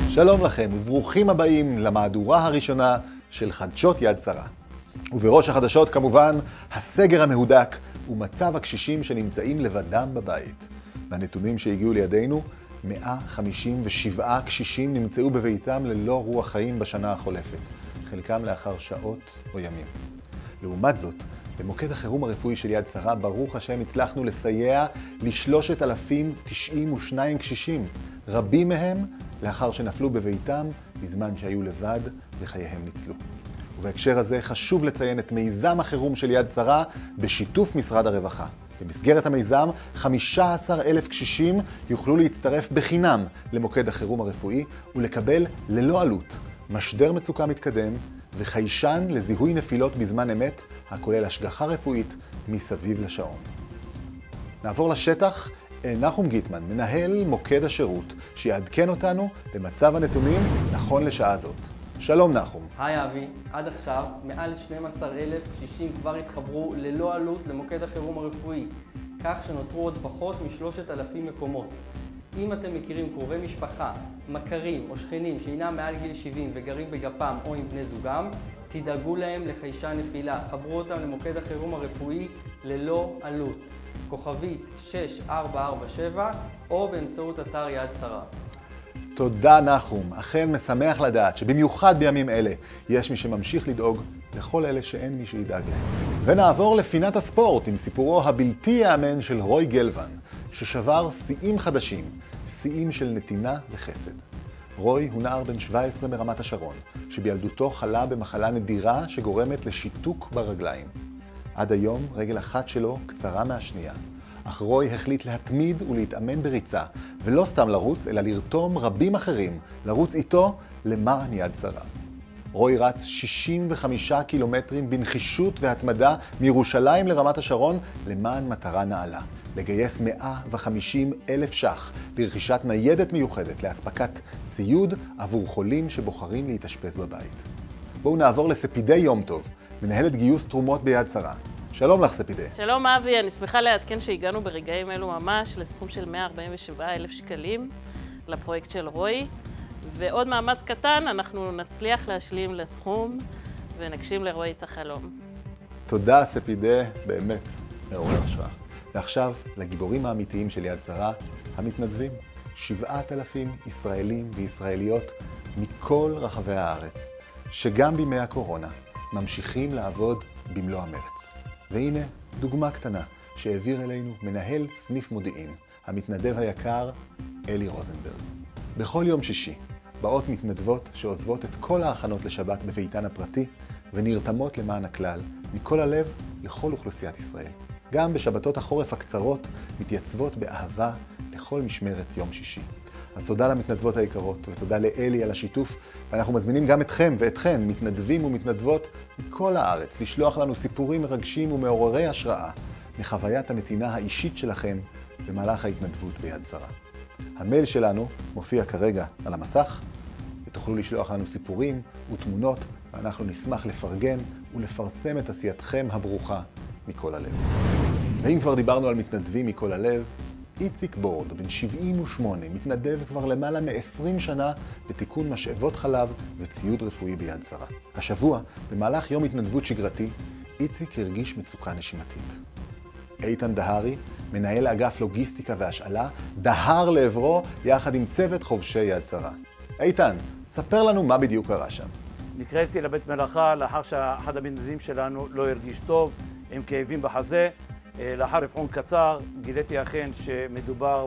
שלום לכם וברוכים הבאים למהדורה הראשונה של חדשות יד שרה. ובראש החדשות כמובן הסגר המהודק ומצב הקשישים שנמצאים לבדם בבית. והנתונים שהגיעו לידינו, 157 קשישים נמצאו בביתם ללא רוח חיים בשנה החולפת, חלקם לאחר שעות או ימים. לעומת זאת, במוקד החירום הרפואי של יד שרה, ברוך השם, הצלחנו לסייע ל3,092 קשישים, רבים מהם לאחר שנפלו בביתם בזמן שהיו לבד וחייהם ניצלו. ובהקשר הזה חשוב לציין את מיזם החירום של יד שרה בשיתוף משרד הרווחה. במסגרת המיזם, 15,000 קשישים יוכלו להצטרף בחינם למוקד החירום הרפואי ולקבל ללא עלות משדר מצוקה מתקדם וחיישן לזיהוי נפילות בזמן אמת, הכולל השגחה רפואית מסביב לשעון. נעבור לשטח אל נחום גיטמן, מנהל מוקד השירות, שיעדכן אותנו במצב הנתונים נכון לשעה זאת. שלום נחום. היי אבי, עד עכשיו מעל 12,000 קשישים כבר התחברו ללא עלות למוקד החירום הרפואי, כך שנותרו עוד פחות מ3,000 מקומות. אם אתם מכירים קרובי משפחה, מכרים או שכנים שהינם מעל גיל 70 וגרים בגפם או עם בני זוגם, תדאגו להם לחיישן נפילה, חברו אותם למוקד החירום הרפואי ללא עלות. כוכבית 6447 או באמצעות אתר יד שרה. תודה נחום, אכן משמח לדעת שבמיוחד בימים אלה יש מי שממשיך לדאוג לכל אלה שאין מי שידאג להם. ונעבור לפינת הספורט עם סיפורו הבלתי יאמן של רוי גלוון, ששבר שיאים חדשים, שיאים של נתינה וחסד. רוי הוא נער בן 17 מרמת השרון, שבילדותו חלה במחלה נדירה שגורמת לשיתוק ברגליים. עד היום רגל אחת שלו קצרה מהשנייה. אך רוי החליט להתמיד ולהתאמן בריצה, ולא סתם לרוץ, אלא לרתום רבים אחרים, לרוץ איתו למען יד שרה. רוי רץ 65 קילומטרים בנחישות והתמדה מירושלים לרמת השרון למען מטרה נעלה. לגייס 150,000 ש"ח לרכישת ניידת מיוחדת לאספקת ציוד עבור חולים שבוחרים להתאשפז בבית. בואו נעבור לספידי יום טוב, מנהלת גיוס תרומות ביד שרה. שלום לך ספידי. שלום אבי, אני שמחה לעדכן שהגענו ברגעים אלו ממש לסכום של 147,000 שקלים לפרויקט של רוי, ועוד מאמץ קטן אנחנו נצליח להשלים לסכום ונגשים לרוי את החלום. תודה ספידי, באמת מעורר השראה. ועכשיו לגיבורים האמיתיים של יד שרה, המתנדבים. 7,000 ישראלים וישראליות מכל רחבי הארץ, שגם בימי הקורונה ממשיכים לעבוד במלוא המרץ. והנה דוגמה קטנה שהעביר אלינו מנהל סניף מודיעין, המתנדב היקר אלי רוזנברג. בכל יום שישי באות מתנדבות שעוזבות את כל ההכנות לשבת בביתן הפרטי ונרתמות למען הכלל, מכל הלב לכל אוכלוסיית ישראל. גם בשבתות החורף הקצרות מתייצבות באהבה לכל משמרת יום שישי. אז תודה למתנדבות היקרות ותודה לאלי על השיתוף, ואנחנו מזמינים גם אתכם ואתכן, מתנדבים ומתנדבות מכל הארץ, לשלוח לנו סיפורים מרגשים ומעוררי השראה מחוויית הנתינה האישית שלכם במהלך ההתנדבות ביד שרה. המייל שלנו מופיע כרגע על המסך, ותוכלו לשלוח לנו סיפורים ותמונות, ואנחנו נשמח לפרגן ולפרסם את עשייתכם הברוכה מכל הלב. ואם כבר דיברנו על מתנדבים מכל הלב, איציק בורד, בן 78, מתנדב כבר למעלה מ-20 שנה בתיקון משאבות חלב וציוד רפואי ביד שרה. השבוע, במהלך יום התנדבות שגרתי, איציק הרגיש מצוקה נשימתית. איתן דהרי, מנהל אגף לוגיסטיקה והשאלה, דהר לעברו יחד עם צוות חובשי יד שרה. איתן, ספר לנו מה בדיוק קרה שם. נקראתי לבית מלאכה לאחר שאחד המתנדבים שלנו לא הרגיש טוב, עם כאבים בחזה. לאחר אבחון קצר גיליתי אכן שמדובר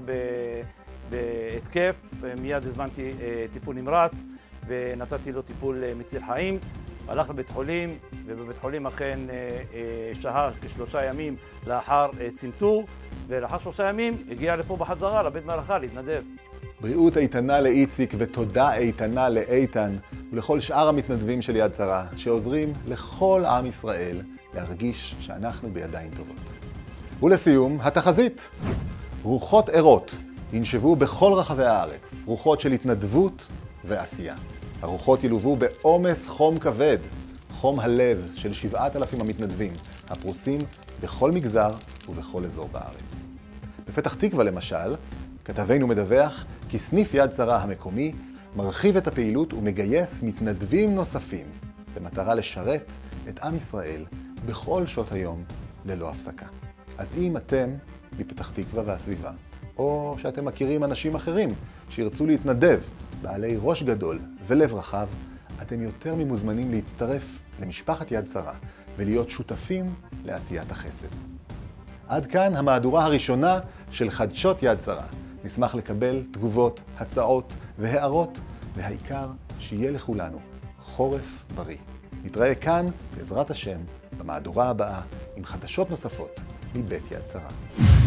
בהתקף, מיד הזמנתי טיפול נמרץ ונתתי לו טיפול מציל חיים. הלך לבית חולים, ובבית חולים אכן שהה כ3 ימים לאחר צנתור, ולאחר 3 ימים הגיע לפה בחזרה לבית מלאכה להתנדב. בריאות איתנה לאיציק ותודה איתנה לאיתן ולכל שאר המתנדבים של יד שרה שעוזרים לכל עם ישראל להרגיש שאנחנו בידיים טובות. ולסיום, התחזית. רוחות ערות ינשבו בכל רחבי הארץ, רוחות של התנדבות ועשייה. הרוחות ילוו בעומס חום כבד, חום הלב של 7,000 המתנדבים, הפרוסים בכל מגזר ובכל אזור בארץ. בפתח תקווה למשל, כתבנו מדווח כי סניף יד שרה המקומי מרחיב את הפעילות ומגייס מתנדבים נוספים במטרה לשרת את עם ישראל בכל שעות היום ללא הפסקה. אז אם אתם מפתח תקווה והסביבה, או שאתם מכירים אנשים אחרים שירצו להתנדב, בעלי ראש גדול ולב רחב, אתם יותר ממוזמנים להצטרף למשפחת יד שרה ולהיות שותפים לעשיית החסד. עד כאן המהדורה הראשונה של חדשות יד שרה. נשמח לקבל תגובות, הצעות והערות, והעיקר שיהיה לכולנו חורף בריא. נתראה כאן, בעזרת השם, במהדורה הבאה עם חדשות נוספות מבית יד שרה.